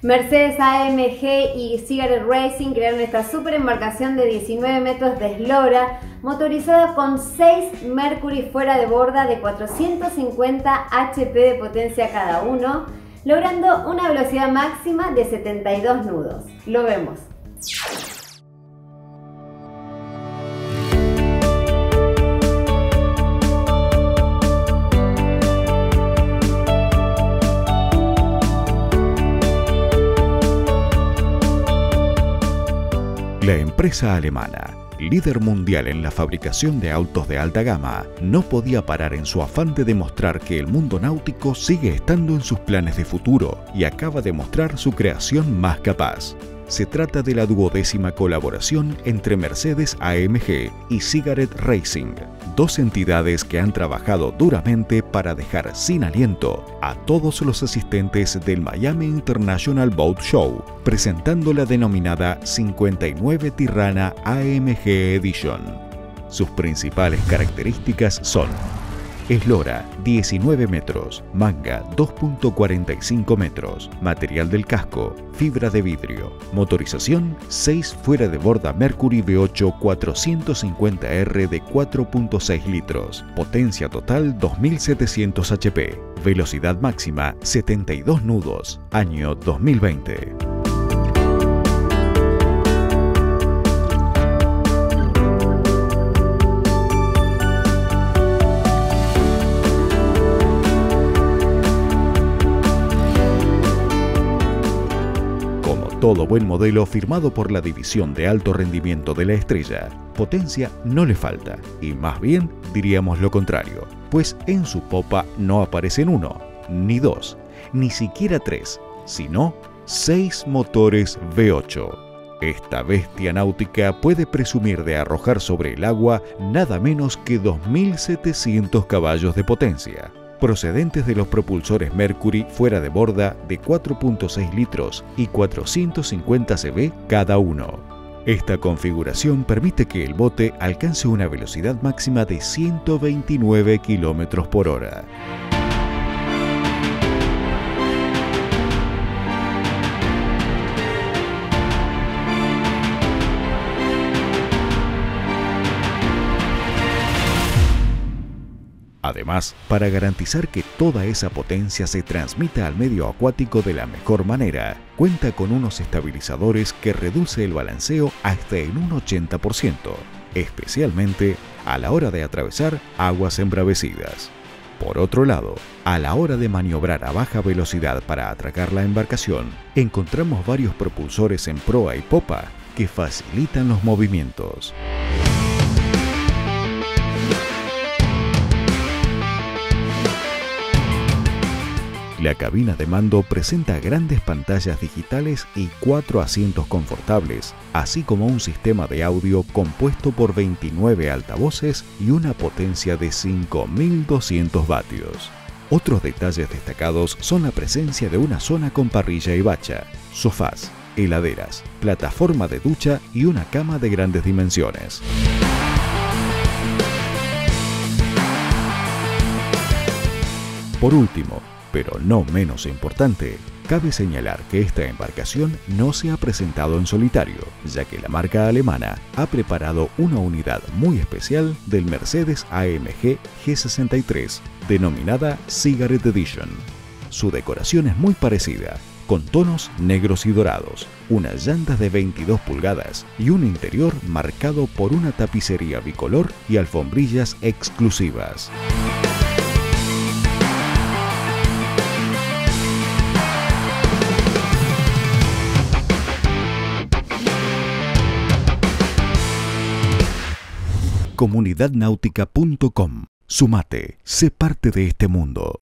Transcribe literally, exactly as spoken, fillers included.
Mercedes A M G y Cigarette Racing crearon esta super embarcación de diecinueve metros de eslora, motorizada con seis Mercury fuera de borda de cuatrocientos cincuenta H P de potencia cada uno, logrando una velocidad máxima de setenta y dos nudos. Lo vemos. La empresa alemana, líder mundial en la fabricación de autos de alta gama, no podía parar en su afán de demostrar que el mundo náutico sigue estando en sus planes de futuro y acaba de mostrar su creación más capaz. Se trata de la duodécima colaboración entre Mercedes A M G y Cigarette Racing, dos entidades que han trabajado duramente para dejar sin aliento a todos los asistentes del Miami International Boat Show, presentando la denominada cincuenta y nueve Tirrana A M G Edition. Sus principales características son: eslora diecinueve metros, manga dos punto cuarenta y cinco metros, material del casco, fibra de vidrio, motorización seis fuera de borda Mercury V ocho cuatrocientos cincuenta R de cuatro punto seis litros, potencia total dos mil setecientos H P, velocidad máxima setenta y dos nudos, año dos mil veinte. Todo buen modelo firmado por la división de alto rendimiento de la estrella, potencia no le falta, y más bien diríamos lo contrario, pues en su popa no aparecen uno, ni dos, ni siquiera tres, sino seis motores V ocho. Esta bestia náutica puede presumir de arrojar sobre el agua nada menos que dos mil setecientos caballos de potencia, procedentes de los propulsores Mercury fuera de borda de cuatro punto seis litros y cuatrocientos cincuenta caballos cada uno. Esta configuración permite que el bote alcance una velocidad máxima de ciento veintinueve kilómetros por hora. Además, para garantizar que toda esa potencia se transmita al medio acuático de la mejor manera, cuenta con unos estabilizadores que reduce el balanceo hasta en un ochenta por ciento, especialmente a la hora de atravesar aguas embravecidas. Por otro lado, a la hora de maniobrar a baja velocidad para atracar la embarcación, encontramos varios propulsores en proa y popa que facilitan los movimientos. La cabina de mando presenta grandes pantallas digitales y cuatro asientos confortables, así como un sistema de audio compuesto por veintinueve altavoces y una potencia de cinco mil doscientos vatios. Otros detalles destacados son la presencia de una zona con parrilla y bacha, sofás, heladeras, plataforma de ducha y una cama de grandes dimensiones. Por último, pero no menos importante, cabe señalar que esta embarcación no se ha presentado en solitario, ya que la marca alemana ha preparado una unidad muy especial del Mercedes A M G G sesenta y tres, denominada Cigarette Edition. Su decoración es muy parecida, con tonos negros y dorados, unas llantas de veintidós pulgadas y un interior marcado por una tapicería bicolor y alfombrillas exclusivas. comunidad náutica punto com. Sumate, sé parte de este mundo.